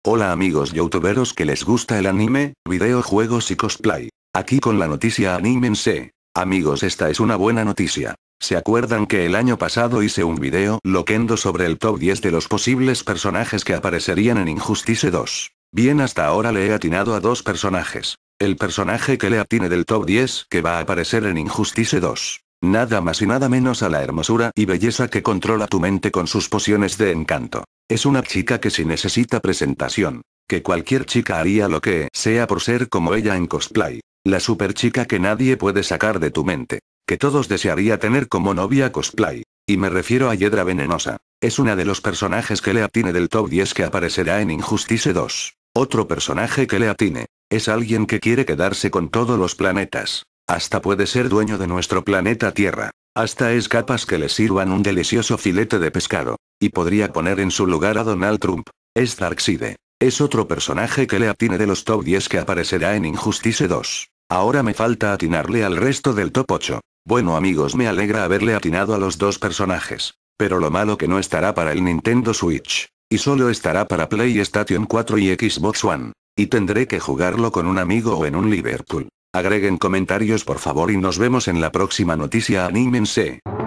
Hola amigos youtuberos que les gusta el anime, videojuegos y cosplay. Aquí con la noticia anímense. Amigos, esta es una buena noticia. ¿Se acuerdan que el año pasado hice un video loquendo sobre el top 10 de los posibles personajes que aparecerían en Injustice 2? Bien, hasta ahora le he atinado a 2 personajes. El personaje que le atine del top 10 que va a aparecer en Injustice 2. Nada más y nada menos a la hermosura y belleza que controla tu mente con sus pociones de encanto. Es una chica que sí necesita presentación. Que cualquier chica haría lo que sea por ser como ella en cosplay. La super chica que nadie puede sacar de tu mente. Que todos desearía tener como novia cosplay. Y me refiero a Hiedra Venenosa. Es una de los personajes que le atine del top 10 que aparecerá en Injustice 2. Otro personaje que le atine. Es alguien que quiere quedarse con todos los planetas. Hasta puede ser dueño de nuestro planeta Tierra. Hasta es capaz que le sirvan un delicioso filete de pescado. Y podría poner en su lugar a Donald Trump. Es Darkseid. Es otro personaje que le atine de los top 10 que aparecerá en Injustice 2. Ahora me falta atinarle al resto del top 8. Bueno amigos, me alegra haberle atinado a los 2 personajes. Pero lo malo que no estará para el Nintendo Switch. Y solo estará para PlayStation 4 y Xbox One. Y tendré que jugarlo con un amigo o en un Liverpool. Agreguen comentarios por favor y nos vemos en la próxima noticia anímense.